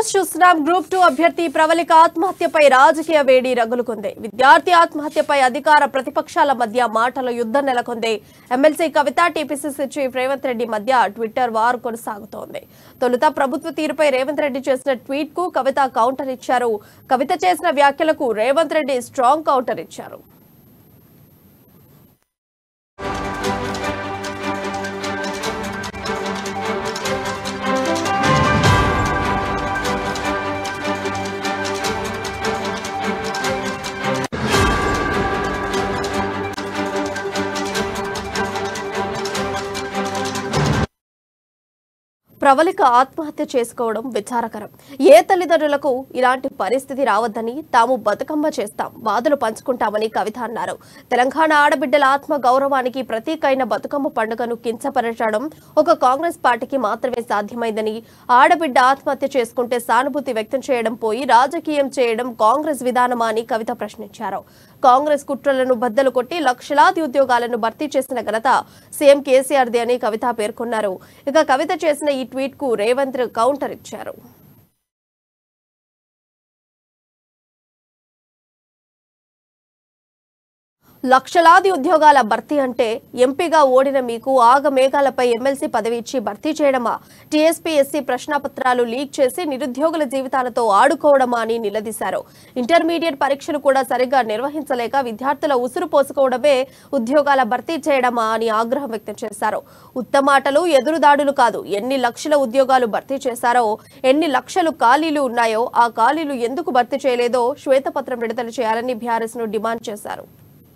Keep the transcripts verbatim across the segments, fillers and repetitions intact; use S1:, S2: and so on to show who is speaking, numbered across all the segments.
S1: News చూస్తున్నాం. Group two అభ్యర్థి ప్రవళిక ఆత్మహత్యపై రాజకీయ వేడి రగులుకుంది. విద్యార్థి ఆత్మహత్యపై అధికార ప్రతిపక్షాల మధ్య మాటల యుద్ధం నెలకొంది. MLC Kavitha, TPCC chief Revanth Reddy మధ్య ట్విట్టర్ వార్ కొనసాగుతోంది. తొలుత ప్రభుత్వ తీరుపై రేవంత్ రెడ్డి చేసిన ట్వీట్ కు కవిత కౌంటర్ ఇచ్చారు. కవిత చేసిన వ్యాఖ్యలకు రేవంత్ రెడ్డి స్ట్రాంగ్ కౌంటర్ ఇచ్చారు. ప్రవళిక ఆత్మహత్య చేసుకోవడం విచారకరం. ఏ తల్లిదండ్రులకు ఇలాంటి పరిస్థితి రావద్దని తాము బతుకమ్మ చేస్తాం, బాధలు పంచుకుంటామని కవిత అన్నారు. తెలంగాణ ఆడబిడ్డల ఆత్మ గౌరవానికి ప్రతీకైన బతుకమ్మ పండుగను కించపరచడం ఒక కాంగ్రెస్ పార్టీకి మాత్రమే సాధ్యమైందని, ఆడబిడ్డ ఆత్మహత్య చేసుకుంటే సానుభూతి వ్యక్తం చేయడం పోయి రాజకీయం చేయడం కాంగ్రెస్ విధానమా అని కవిత ప్రశ్నించారు. కాంగ్రెస్ కుట్రలను బద్దలు కొట్టి లక్షలాది ఉద్యోగాలను భర్తీ చేసిన ఘనత సీఎం కేసీఆర్ది అని కవిత పేర్కొన్నారు. ఇక కవిత చేసిన ఈ ట్వీట్ కు రేవంత్ కౌంటర్ ఇచ్చారు. లక్షలాది ఉద్యోగాల భర్తీ అంటే ఎంపీగా ఓడిన మీకు ఆగమేఘాలపై ఎమ్మెల్సీ పదవి ఇచ్చి భర్తీ చేయడమా? టీఎస్పీఎస్సీ ప్రశ్నపత్రాలు లీక్ చేసి నిరుద్యోగుల జీవితాలతో ఆడుకోవడమా అని నిలదీశారు. ఇంటర్మీడియట్ పరీక్షలు కూడా సరిగ్గా నిర్వహించలేక విద్యార్థుల ఉసురు పోసుకోవడమే ఉద్యోగాల భర్తీ చేయడమా అని ఆగ్రహం వ్యక్తం చేశారు. ఉత్తమాటలు, ఎదురుదాడులు కాదు, ఎన్ని లక్షల ఉద్యోగాలు భర్తీ చేశారో, ఎన్ని లక్షలు ఖాళీలు ఉన్నాయో ఆ ఖాళీలు ఎందుకు భర్తీ చేయలేదో శ్వేతపత్రం విడుదల చేయాలని బీఆర్ఎస్ ను డిమాండ్ చేశారు.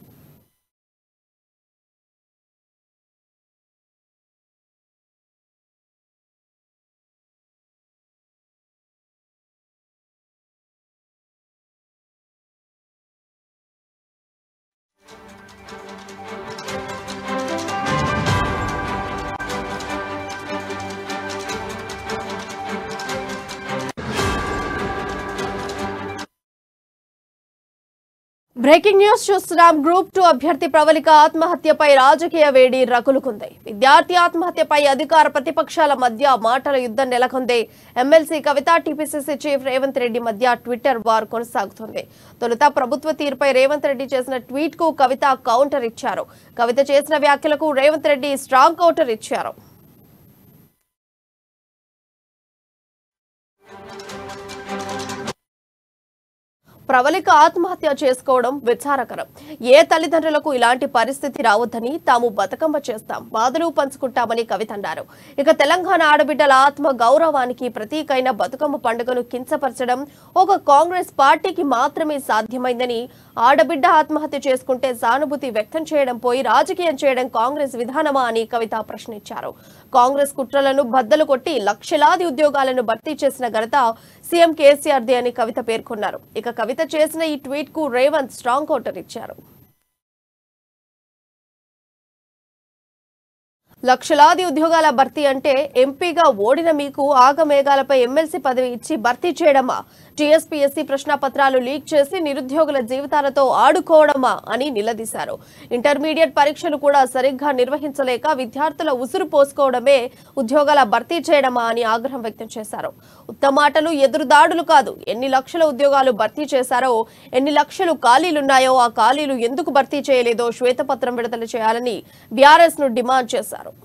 S1: బ్రేకింగ్ న్యూస్ చూస్తున్నాం. గ్రూప్ టూ అభ్యర్థి ప్రవళిక ఆత్మహత్యపై రాజకీయ వేడి రగులుకుంది. విద్యార్థి ఆత్మహత్యపై అధికార ప్రతిపక్షాల మధ్య మాటల యుద్ధం నెలకొంది. MLC Kavitha, TPCC chief Revanth Reddy మధ్య ట్విట్టర్ వార్ కొనసాగుతోంది. తొలుత ప్రభుత్వ తీరుపై రేవంత్ రెడ్డి చేసిన ట్వీట్ కు కవిత కౌంటర్ ఇచ్చారు. కవిత చేసిన వ్యాఖ్యలకు రేవంత్ రెడ్డి స్ట్రాంగ్ కౌంటర్ ఇచ్చారు. ప్రవళిక ఆత్మహత్య చేసుకోవడం విచారకరం. ఏ తల్లిదండ్రులకు ఇలాంటి పరిస్థితి రావద్దని తాము బతుకమ్మ చేస్తాం, బాధలు పంచుకుంటామని కవిత అన్నారు. ఇక తెలంగాణ ఆడబిడ్డల ఆత్మ గౌరవానికి ప్రతీకైన బతుకమ్మ పండుగను కించపరచడం ఒక కాంగ్రెస్ పార్టీకి మాత్రమే సాధ్యమైందని, ఆడబిడ్డ ఆత్మహత్య చేసుకుంటే సానుభూతి వ్యక్తం చేయడం పోయి రాజకీయం చేయడం కాంగ్రెస్ విధానమా అని కవిత ప్రశ్నించారు. కాంగ్రెస్ కుట్రలను బద్దలు కొట్టి లక్షలాది ఉద్యోగాలను భర్తీ చేసిన ఘనత సీఎం కేసీఆర్ది అని కవిత పేర్కొన్నారు. ఇక కవిత చేసిన ఈ ట్వీట్ కు రేవంత్ స్ట్రాంగ్ కౌంటర్ ఇచ్చారు. లక్షలాది ఉద్యోగాల భర్తీ అంటే ఎంపీగా ఓడిన మీకు ఆగమేఘాలపై ఎమ్మెల్సీ పదవి ఇచ్చి భర్తీ చేయడమా? టీఎస్పీఎస్సీ ప్రశ్నపత్రాలు లీక్ చేసి నిరుద్యోగుల జీవితాలతో ఆడుకోవడమా అని నిలదీశారు. ఇంటర్మీడియట్ పరీక్షలు కూడా సరిగ్గా నిర్వహించలేక విద్యార్థుల ఉసురు పోసుకోవడమే ఉద్యోగాల భర్తీ చేయడమా అని ఆగ్రహం వ్యక్తం చేశారు. ఉత్తమాటలు, ఎదురుదాడులు కాదు, ఎన్ని లక్షల ఉద్యోగాలు భర్తీ చేశారో, ఎన్ని లక్షలు ఖాళీలున్నాయో ఆ ఖాళీలు ఎందుకు భర్తీ చేయలేదో శ్వేతపత్రం విడుదల చేయాలని బీఆర్ఎస్ ను డిమాండ్ చేశారు.